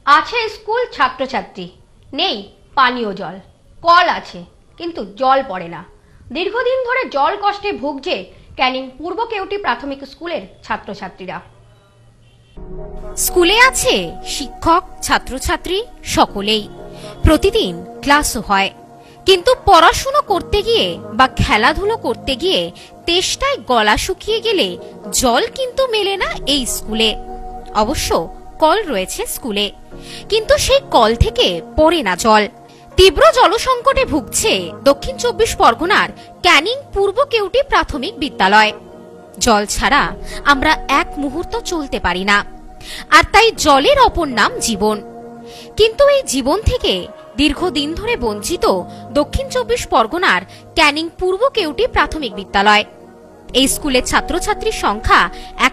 আছে স্কুল, ছাত্রছাত্রী নেই, পানীয় জল। কল আছে কিন্তু জল পড়ে না। দীর্ঘদিন ধরে জল কষ্টে ভুগছে ক্যানিং পূর্ব কেউটি প্রাথমিক স্কুলের ছাত্রছাত্রীরা। স্কুলে আছে শিক্ষক, ছাত্রছাত্রী সকলেই, প্রতিদিন ক্লাসও হয়, কিন্তু পড়াশুনো করতে গিয়ে বা খেলাধুলো করতে গিয়ে তেষ্টায় গলা শুকিয়ে গেলে জল কিন্তু মেলে না এই স্কুলে। অবশ্য কল রয়েছে স্কুলে, কিন্তু সেই কল থেকে পড়ে না জল। তীব্র জলসংকটে ভুগছে দক্ষিণ 24 পরগনার ক্যানিং পূর্ব কেউটি প্রাথমিক বিদ্যালয়। জল ছাড়া আমরা এক মুহূর্ত চলতে পারি না, আর তাই জলের অপর নাম জীবন। কিন্তু এই জীবন থেকে দীর্ঘদিন ধরে বঞ্চিত দক্ষিণ 24 পরগনার ক্যানিং পূর্ব কেউটি প্রাথমিক বিদ্যালয়। এই স্কুলের ছাত্রছাত্রীর সংখ্যা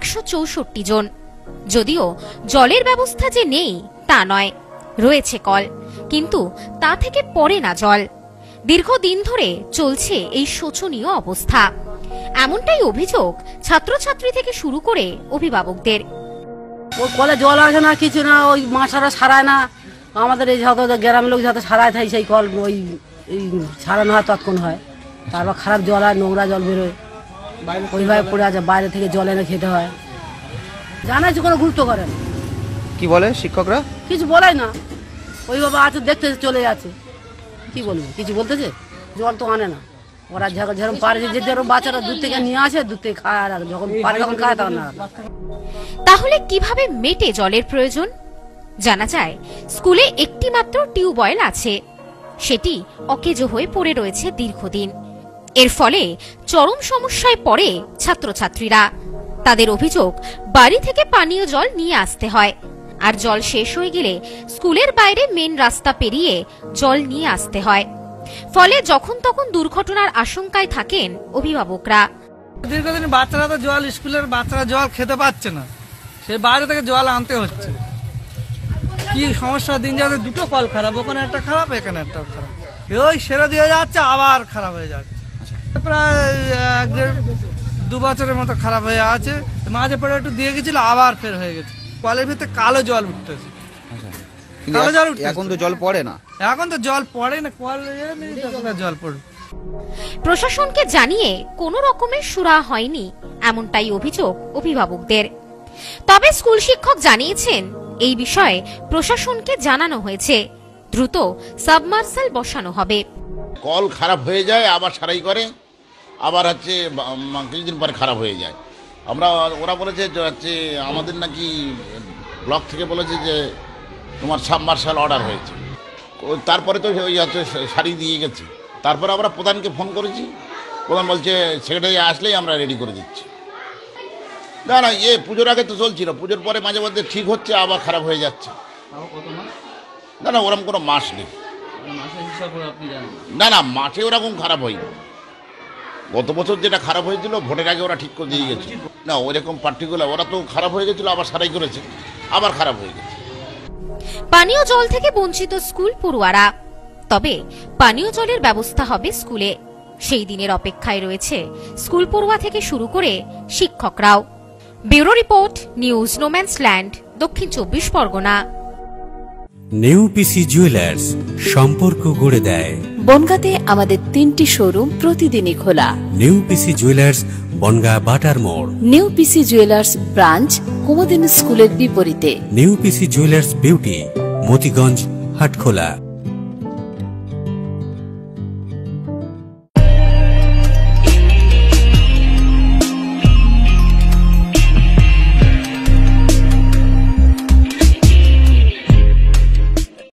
164 জন। যদিও জলের ব্যবস্থা যে নেই তা নয়, রয়েছে কল, কিন্তু তা থেকে পড়ে না জল। দীর্ঘদিন ধরে চলছে এই শোচনীয় অবস্থা। এমনটাই অভিযোগ ছাত্রছাত্রী থেকে শুরু করে অভিভাবকদের। ওই কলে জল আসে না, কিছু না, ওই মাছারা সারায় না। আমাদের এই যত গ্রামের লোক যত সারায় থাকে সেই কল ওই সারানো হয়, তৎক্ষণ হয়। তারপর খারাপ জল হয়, নোংরা জল বেরোয়, ওইভাবে পড়ে আছে। বাইরে থেকে জল এনে খেতে হয়। জানাইছি, কোনো গুরুত্ব করে না। কি বলে শিক্ষকরা? কিছু বলে না, ওইভাবে আছে, দেখতে চলে যাচ্ছে। কি বলবো, কিছু বলতেছে? জল তো আনে না। ওরা যেরকম পারে, যে বাচ্চারা দূর থেকে নিয়ে আসে, দূর থেকে খায়, আর যখন পারে তখন খায়, তখন না। তাহলে কিভাবে মেটে জলের প্রয়োজন? জানা যায় স্কুলে একটি মাত্র টিউবওয়েল আছে, সেটি অকেজো হয়ে পড়ে রয়েছে দীর্ঘদিন। এর ফলে চরম সমস্যায় পড়ে ছাত্রছাত্রীরা। তাদের অভিযোগ, বাড়ি থেকে পানীয় জল নিয়ে আসতে হয়, আর জল শেষ হয়ে গেলে স্কুলের বাইরে মেন রাস্তা পেরিয়ে জল নিয়ে আসতে হয়। ফলে যখন তখন দুর্ঘটনার আশঙ্কায় থাকেন অভিভাবকরা। দীর্ঘদিন বাচ্চারা তো জল, স্কুলের বাচ্চারা জল খেতে পাচ্ছে না, সে বাইরে থেকে জল আনতে হচ্ছে। কি সমস্যা, দিন যাতে দুটো কল খারাপ, ওখানে একটা খারাপ, এখানে একটা খারাপ, ওই সেরে দিয়ে যাচ্ছে, আবার খারাপ হয়ে যাচ্ছে। প্রায় 1-2 বছরের মতো খারাপ হয়ে আছে। মাঝে পরে একটু দিয়ে গেছিল, আবার ফের হয়ে গেছে। কলের ভিতরে কালো জল উঠতেছে। কালো জল উঠতেছে, এখন তো জল পড়ে না। এখন তো জল পড়ে না, কল জল পড়ে। প্রশাসনকে জানিয়ে কোনো রকমের সুরাহা হয়নি, এমনটাই অভিযোগ অভিভাবকদের। তবে স্কুল শিক্ষক জানিয়েছেন, এই বিষয়ে প্রশাসনকে জানানো হয়েছে, দ্রুত সাবমার্সাল বসানো হবে। কল খারাপ হয়ে যায়, আবার সারাই করে, আবার হচ্ছে কিছুদিন পরে খারাপ হয়ে যায়। ওরা বলেছে হচ্ছে আমাদের নাকি ব্লক থেকে বলেছে যে তোমার সাবমার্সাল অর্ডার হয়েছে। তারপরে তো ওই হচ্ছে সারিয়ে দিয়ে গেছে। তারপরে আমরা প্রধানকে ফোন করেছি, প্রধান বলছে সেক্রেটারি আসলেই আমরা রেডি করে দিচ্ছি। না না, পুজোর আগে তো চলছিল, পুজোর পরে মাঝে মধ্যে ঠিক হচ্ছে, আবার খারাপ হয়ে যাচ্ছে। না না, ওরকম কোনো মাস নেই। না না, মাঠে ওরকম খারাপ হয়নি। গত বছর যেটা খারাপ হয়েছিল, ভোটের আগে ওরা ঠিক করে দিয়ে গেছে। না, ওইরকম পার্টিকুলার, ওরা তো খারাপ হয়ে গেছিল, আবার সারাই করেছে, আবার খারাপ হয়ে গেছে। পানীয় জল থেকে বঞ্চিত স্কুল পড়ুয়ারা। তবে পানীয় জলের ব্যবস্থা হবে স্কুলে, সেই দিনের অপেক্ষায় রয়েছে স্কুল পড়ুয়া থেকে শুরু করে শিক্ষকরাও। Bureau report, news no man's land, Dakshin 24 Pargana. New PC jewellers, সম্পর্ক গড়ে দেয়। বনগাঁতে আমাদের 3টি শোরুম প্রতিদিনই খোলা। নিউ পিসি জুয়েলার্স, বনগাঁ বাটার মোড়। New PC jewellers branch, Kumudini স্কুলের বিপরীতে। New PC jewellers beauty, Motiganj, Hatkhola.